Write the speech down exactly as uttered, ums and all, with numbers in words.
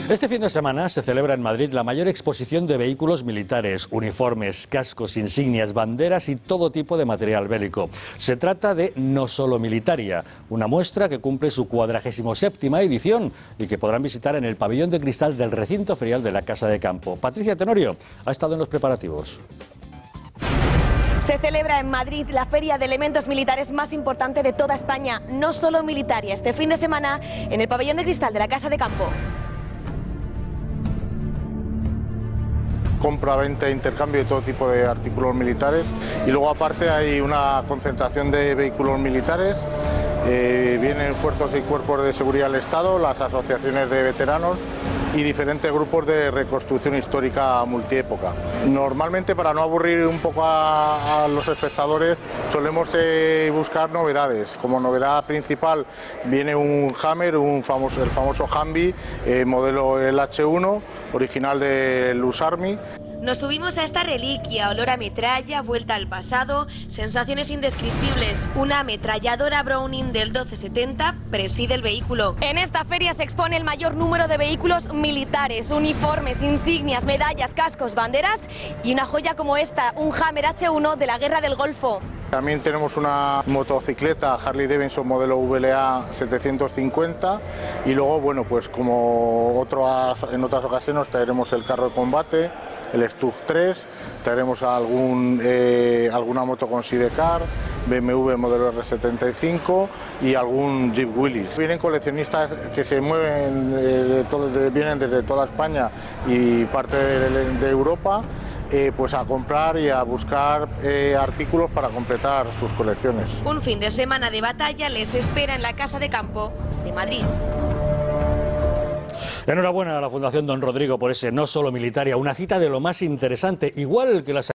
Este fin de semana se celebra en Madrid la mayor exposición de vehículos militares, uniformes, cascos, insignias, banderas y todo tipo de material bélico. Se trata de No Solo Militaria, una muestra que cumple su cuadragésimo séptima edición y que podrán visitar en el pabellón de cristal del recinto ferial de la Casa de Campo. Patricia Tenorio ha estado en los preparativos. Se celebra en Madrid la feria de elementos militares más importante de toda España, No Solo Militaria, este fin de semana en el pabellón de cristal de la Casa de Campo. Compra, venta e intercambio de todo tipo de artículos militares, y luego aparte hay una concentración de vehículos militares. Eh, vienen fuerzas y cuerpos de seguridad del Estado, las asociaciones de veteranos y diferentes grupos de reconstrucción histórica multiépoca. Normalmente, para no aburrir un poco a, a los espectadores, solemos eh, buscar novedades. Como novedad principal viene un Hammer, un famoso, el famoso Humvee, eh, modelo el H uno, original del U S Army. Nos subimos a esta reliquia, olor a metralla, vuelta al pasado, sensaciones indescriptibles. Una ametralladora Browning del doce setenta preside el vehículo. En esta feria se expone el mayor número de vehículos militares, uniformes, insignias, medallas, cascos, banderas y una joya como esta, un Hammer H uno de la Guerra del Golfo. También tenemos una motocicleta Harley Davidson modelo V L A setecientos cincuenta, y luego, bueno, pues como otras, en otras ocasiones traeremos el carro de combate, el Stug tres, traeremos algún, eh, alguna moto con sidecar, B M W modelo R setenta y cinco y algún Jeep Willys. Vienen coleccionistas que se mueven, eh, de todo, de, vienen desde toda España y parte de, de Europa, Eh, pues a comprar y a buscar eh, artículos para completar sus colecciones. Un fin de semana de batalla les espera en la Casa de Campo de Madrid. Enhorabuena a la Fundación Don Rodrigo por ese No Solo Militaria, una cita de lo más interesante, igual que las